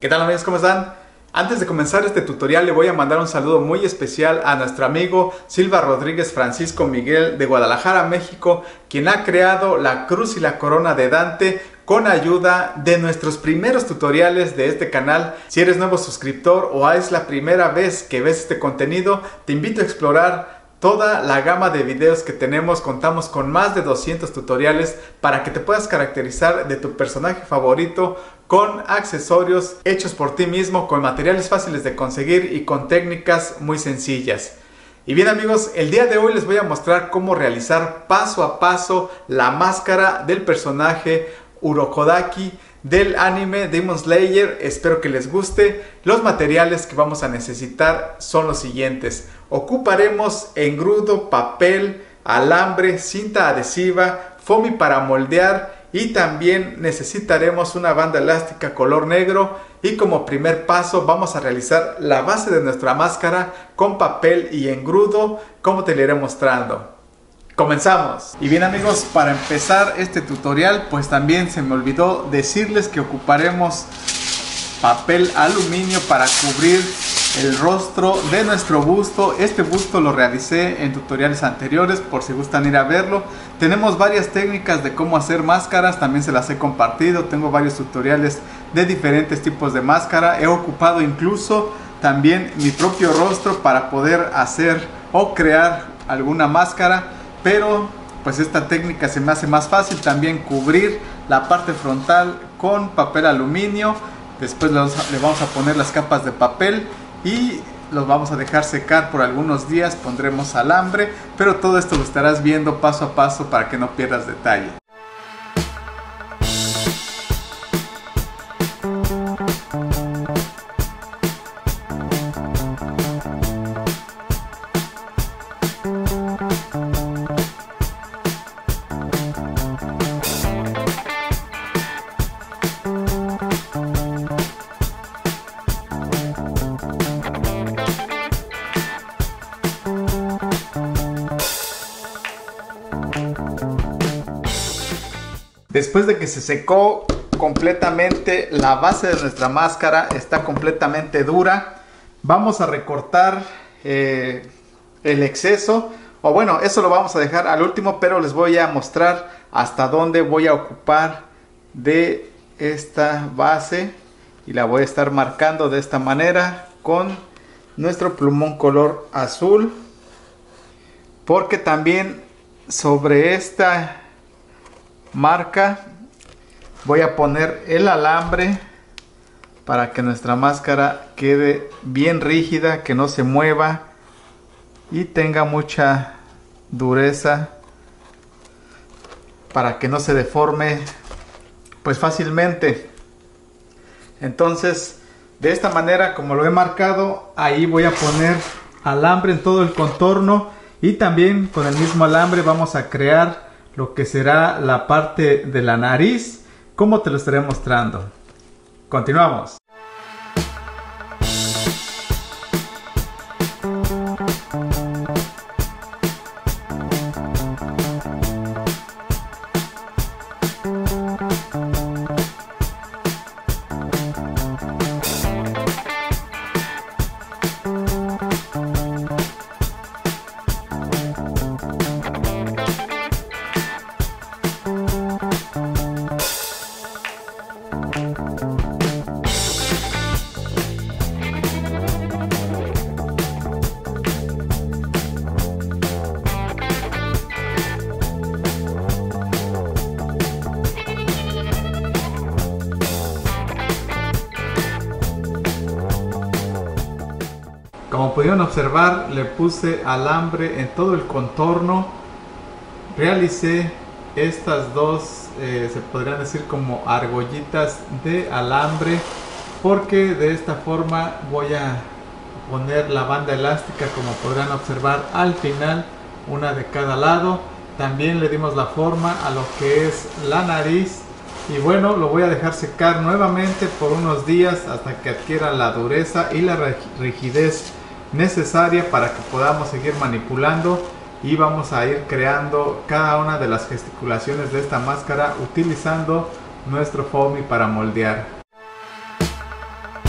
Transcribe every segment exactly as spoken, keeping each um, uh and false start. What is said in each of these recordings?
¿Qué tal amigos? ¿Cómo están? Antes de comenzar este tutorial le voy a mandar un saludo muy especial a nuestro amigo Silva Rodríguez Francisco Miguel de Guadalajara, México, quien ha creado la cruz y la corona de Dante con ayuda de nuestros primeros tutoriales de este canal. Si eres nuevo suscriptor o es la primera vez que ves este contenido, te invito a explorar toda la gama de videos que tenemos. Contamos con más de doscientos tutoriales para que te puedas caracterizar de tu personaje favorito con accesorios hechos por ti mismo, con materiales fáciles de conseguir y con técnicas muy sencillas. Y bien amigos, el día de hoy les voy a mostrar cómo realizar paso a paso la máscara del personaje Urokodaki del anime Demon Slayer. Espero que les guste. Los materiales que vamos a necesitar son los siguientes. Ocuparemos engrudo, papel, alambre, cinta adhesiva, foamy para moldear y también necesitaremos una banda elástica color negro. Y como primer paso vamos a realizar la base de nuestra máscara con papel y engrudo, como te lo iré mostrando. Comenzamos. Y bien amigos, para empezar este tutorial pues también se me olvidó decirles que ocuparemos papel aluminio para cubrir el rostro de nuestro busto. Este busto lo realicé en tutoriales anteriores, por si gustan ir a verlo. Tenemos varias técnicas de cómo hacer máscaras, también se las he compartido. Tengo varios tutoriales de diferentes tipos de máscara. He ocupado incluso también mi propio rostro para poder hacer o crear alguna máscara. Pero pues esta técnica se me hace más fácil. También cubrir la parte frontal con papel aluminio. Después le vamos a poner las capas de papel y los vamos a dejar secar por algunos días. Pondremos alambre, pero todo esto lo estarás viendo paso a paso para que no pierdas detalle. Después de que se secó completamente la base de nuestra máscara, está completamente dura, vamos a recortar eh, el exceso, o bueno, eso lo vamos a dejar al último, pero les voy a mostrar hasta dónde voy a ocupar de esta base y la voy a estar marcando de esta manera con nuestro plumón color azul, porque también sobre esta marca voy a poner el alambre para que nuestra máscara quede bien rígida, que no se mueva y tenga mucha dureza, para que no se deforme pues fácilmente. Entonces de esta manera, como lo he marcado, ahí voy a poner alambre en todo el contorno, y también con el mismo alambre vamos a crear lo que será la parte de la nariz, como te lo estaré mostrando. Continuamos. Como pudieron observar, le puse alambre en todo el contorno. Realicé estas dos, eh, se podrían decir como argollitas de alambre, porque de esta forma voy a poner la banda elástica, como podrán observar al final, una de cada lado. También le dimos la forma a lo que es la nariz. Y bueno, lo voy a dejar secar nuevamente por unos días hasta que adquiera la dureza y la rigidez necesaria para que podamos seguir manipulando, y vamos a ir creando cada una de las gesticulaciones de esta máscara utilizando nuestro foamy para moldear.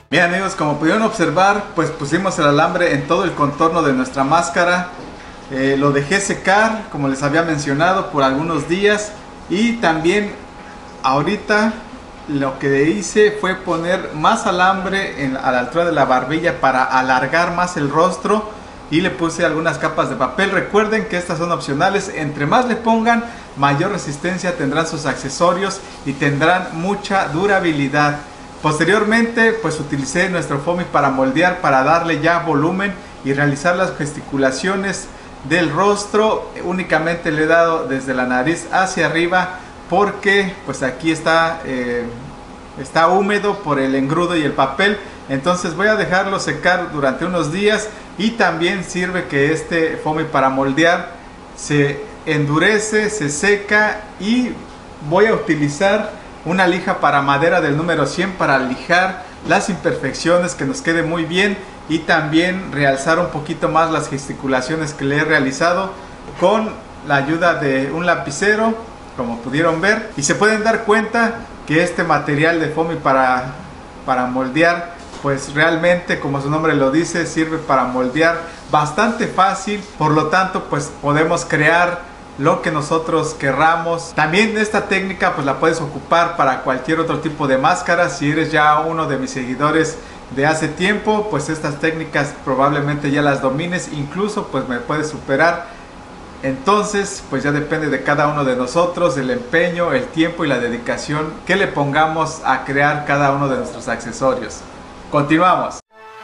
Bien amigos, como pudieron observar, pues pusimos el alambre en todo el contorno de nuestra máscara. Eh, lo dejé secar, como les había mencionado, por algunos días. Y también ahorita lo que hice fue poner más alambre en, a la altura de la barbilla para alargar más el rostro. Y le puse algunas capas de papel. Recuerden que estas son opcionales. Entre más le pongan, mayor resistencia tendrán sus accesorios y tendrán mucha durabilidad. Posteriormente, pues utilicé nuestro foamy para moldear, para darle ya volumen y realizar las gesticulaciones del rostro. Únicamente le he dado desde la nariz hacia arriba porque pues aquí está eh, está húmedo por el engrudo y el papel. Entonces voy a dejarlo secar durante unos días. Y también sirve que este foamy para moldear se endurece, se seca. Y voy a utilizar una lija para madera del número cien para lijar las imperfecciones, que nos quede muy bien. Y también realzar un poquito más las gesticulaciones que le he realizado con la ayuda de un lapicero, como pudieron ver. Y se pueden dar cuenta que este material de foamy para, para moldear, pues realmente, como su nombre lo dice, sirve para moldear bastante fácil. Por lo tanto, pues podemos crear lo que nosotros querramos. También esta técnica pues la puedes ocupar para cualquier otro tipo de máscara. Si eres ya uno de mis seguidores de hace tiempo, pues estas técnicas probablemente ya las domines, incluso pues me puedes superar. Entonces pues ya depende de cada uno de nosotros, el empeño, el tiempo y la dedicación que le pongamos a crear cada uno de nuestros accesorios. Continuamos.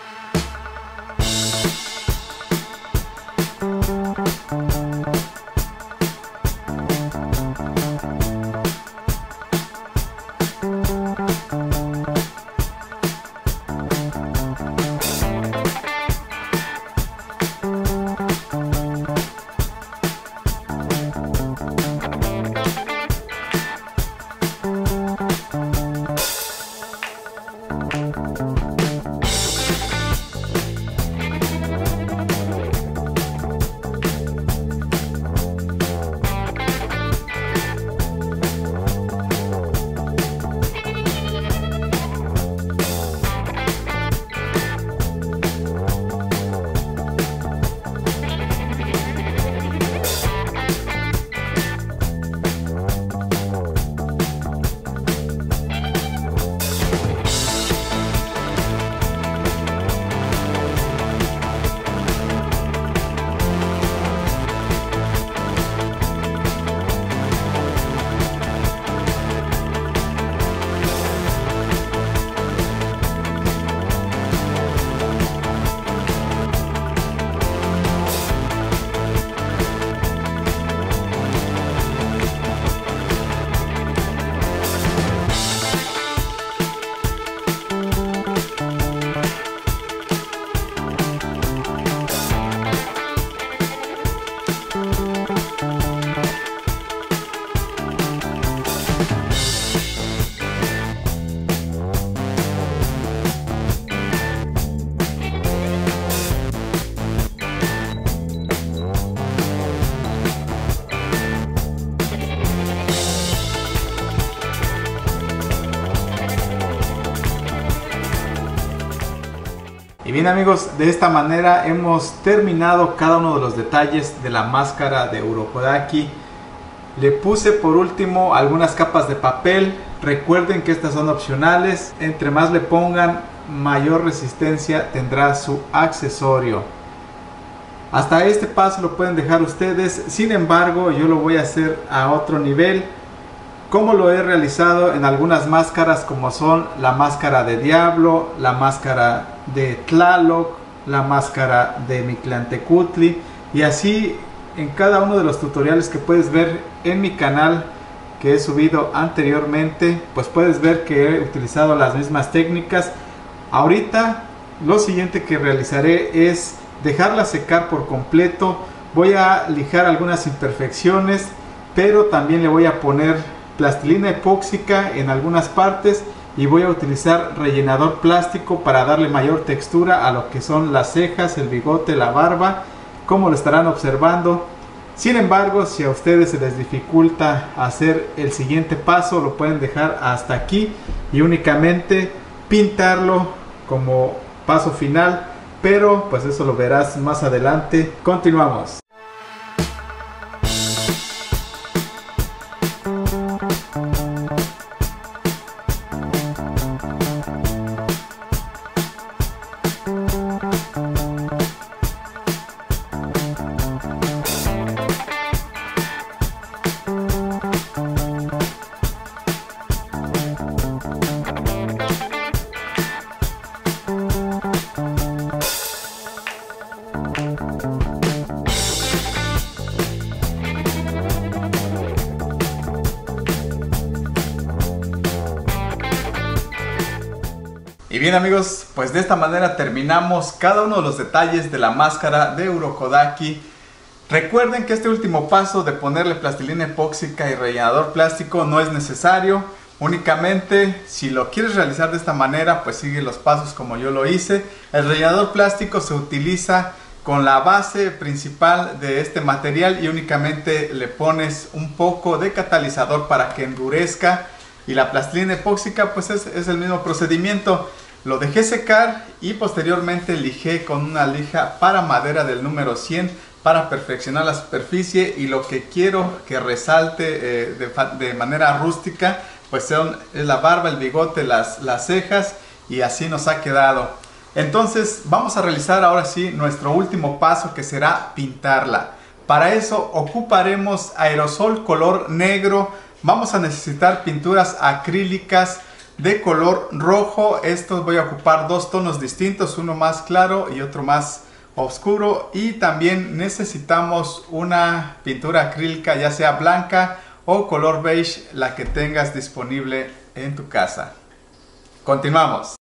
Y bien amigos, de esta manera hemos terminado cada uno de los detalles de la máscara de Urokodaki. Le puse por último algunas capas de papel. Recuerden que estas son opcionales. Entre más le pongan, mayor resistencia tendrá su accesorio. Hasta este paso lo pueden dejar ustedes. Sin embargo, yo lo voy a hacer a otro nivel, como lo he realizado en algunas máscaras, como son la máscara de Diablo, la máscara de Tlaloc, la máscara de Mictlantecutli, y así en cada uno de los tutoriales que puedes ver en mi canal que he subido anteriormente, pues puedes ver que he utilizado las mismas técnicas. Ahorita lo siguiente que realizaré es dejarla secar por completo. Voy a lijar algunas imperfecciones, pero también le voy a poner plastilina epóxica en algunas partes y voy a utilizar rellenador plástico para darle mayor textura a lo que son las cejas, el bigote, la barba, como lo estarán observando. Sin embargo, si a ustedes se les dificulta hacer el siguiente paso, lo pueden dejar hasta aquí y únicamente pintarlo como paso final, pero pues eso lo verás más adelante. Continuamos. Y bien amigos, pues de esta manera terminamos cada uno de los detalles de la máscara de Urokodaki. Recuerden que este último paso de ponerle plastilina epóxica y rellenador plástico no es necesario. Únicamente si lo quieres realizar de esta manera, pues sigue los pasos como yo lo hice. El rellenador plástico se utiliza con la base principal de este material y únicamente le pones un poco de catalizador para que endurezca. Y la plastilina epóxica pues es, es el mismo procedimiento. Lo dejé secar y posteriormente lijé con una lija para madera del número cien para perfeccionar la superficie, y lo que quiero que resalte eh, de, de manera rústica pues son la barba, el bigote, las, las cejas, y así nos ha quedado. Entonces vamos a realizar ahora sí nuestro último paso, que será pintarla. Para eso ocuparemos aerosol color negro. Vamos a necesitar pinturas acrílicas de color rojo. Estos voy a ocupar dos tonos distintos, uno más claro y otro más oscuro. Y también necesitamos una pintura acrílica, ya sea blanca o color beige, la que tengas disponible en tu casa. Continuamos.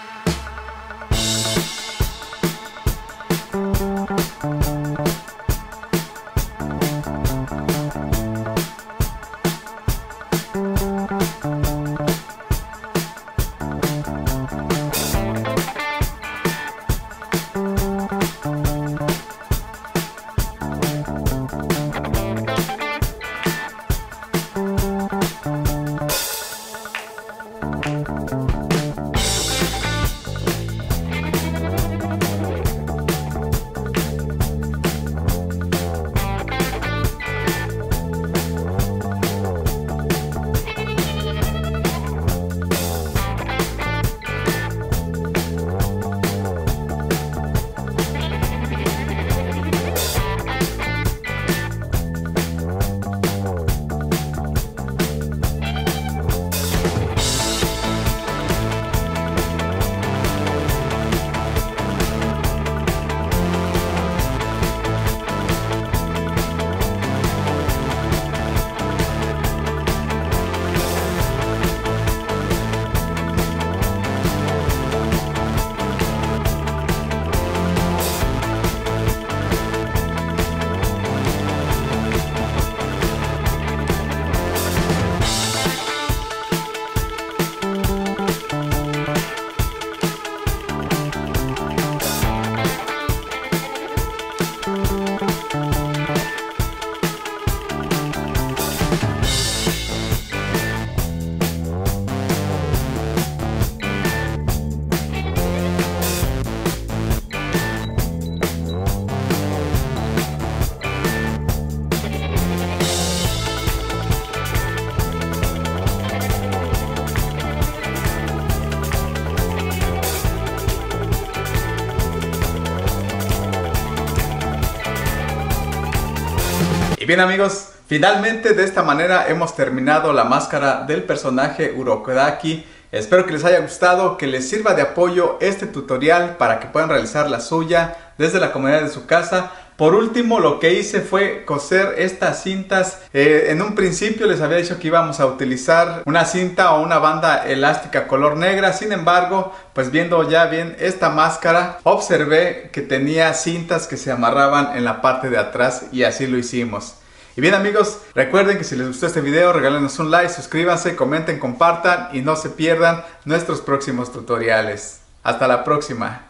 bien amigos, finalmente de esta manera hemos terminado la máscara del personaje Urokodaki. Espero que les haya gustado, que les sirva de apoyo este tutorial para que puedan realizar la suya desde la comodidad de su casa. Por último, lo que hice fue coser estas cintas. Eh, en un principio les había dicho que íbamos a utilizar una cinta o una banda elástica color negra. Sin embargo, pues viendo ya bien esta máscara, observé que tenía cintas que se amarraban en la parte de atrás y así lo hicimos. Y bien amigos, recuerden que si les gustó este video, regálenos un like, suscríbanse, comenten, compartan y no se pierdan nuestros próximos tutoriales. Hasta la próxima.